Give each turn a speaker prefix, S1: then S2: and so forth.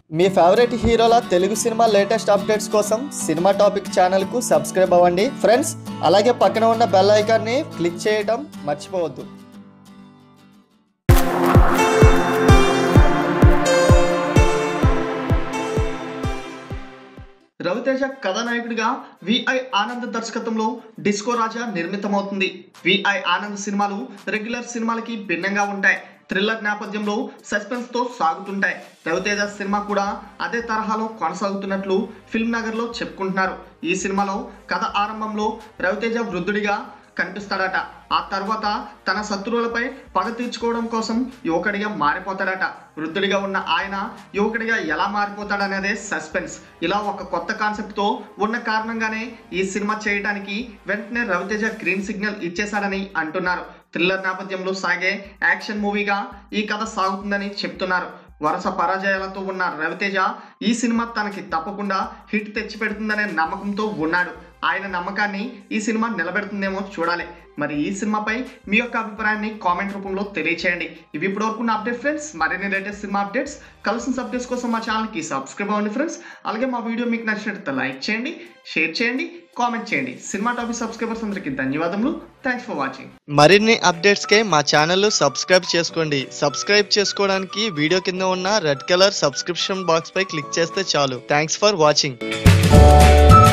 S1: మీ favourite హీరోల Telugu cinema latest updates కోసం cinema topic ఛానల్కు సబ్స్క్రైబ్ అవ్వండి ఫ్రెండ్స్. అలాగే పక్కన ఉన్న బెల్ ఐకాన్ని క్లిక్ చేయడం మర్చిపోవద్దు. రవితేజ కథానాయకుడిగా విఐ ఆనంద్ దర్శకత్వంలో డిస్కో రాజా నిర్మితమవుతుంది. విఐ ఆనంద్ సినిమాలు రెగ్యులర్ సినిమాలకి భిన్నంగా ఉంటాయి. థ్రిల్లర్ నేపథ్యంలో సస్పెన్స్ తో సాగుతుంటాయి. రవితేజ సినిమా కూడా అదే తరహాలో కొనసాగుతున్నట్లు ఫిల్మ్ నగర్ లో చెప్పుకుంటున్నారు. ఈ సినిమాలో కథ ఆరంభంలో రవితేజ వృద్ధుడిగా కనిపిస్తాడట. ఆ తర్వాత తన శత్రువులపై పగ తీర్చుకోవడం కోసం యువకుడిగా మారిపోతాడట. వృద్ధుడిగా ఉన్న ఆయన యువకుడిగా ఎలా మారిపోతాడనేదే సస్పెన్స్. ఇలా ఒక కొత్త కాన్సెప్ట్ తో ఉన్న కారణంగానే ఈ సినిమా చేయడానికి వెంటనే రవితేజ గ్రీన్ సిగ్నల్ ఇచ్చేశాడని అంటున్నారు. థ్రిల్లర్ నేపథ్యంలో సాగే యాక్షన్ మూవీగా ఈ కథ సాగుతుందని చెప్తున్నారు. వరుస పరాజయాలతో ఉన్న రవితేజ ఈ సినిమా తనకి తప్పకుండా హిట్ తెచ్చిపెడుతుందనే నమ్మకంతో ఉన్నాడు. ఆయన నమ్మకాన్ని ఈ సినిమా నిలబెడుతుందేమో చూడాలి. మరి ఈ సినిమాపై మీ యొక్క అభిప్రాయాన్ని కామెంట్ రూపంలో తెలియచేయండి. ఇవి ఇప్పటివరకు ఉన్న అప్డేట్ ఫ్రెండ్స్. మరిన్ని latest cinema updates, collections updates కోసం మా ఛానల్కి సబ్స్క్రైబ్ అవ్వండి ఫ్రెండ్స్. అలాగే మా వీడియో మీకు నచ్చినట్లయితే లైక్ చేయండి, షేర్ చేయండి, కామెంట్ చేయండి. సినిమా టాపిక్ సబ్స్క్రైబర్స్ అందరికీ ధన్యవాదములు. Thanks for watching. మరిన్ని అప్డేట్స్కే మా ఛానల్ సబ్స్క్రైబ్ చేసుకోండి. సబ్స్క్రైబ్ చేసుకోవడానికి వీడియో కింద ఉన్న రెడ్ కలర్ సబ్స్క్రిప్షన్ బాక్స్ పై క్లిక్ చేస్తే చాలు. Thanks for watching.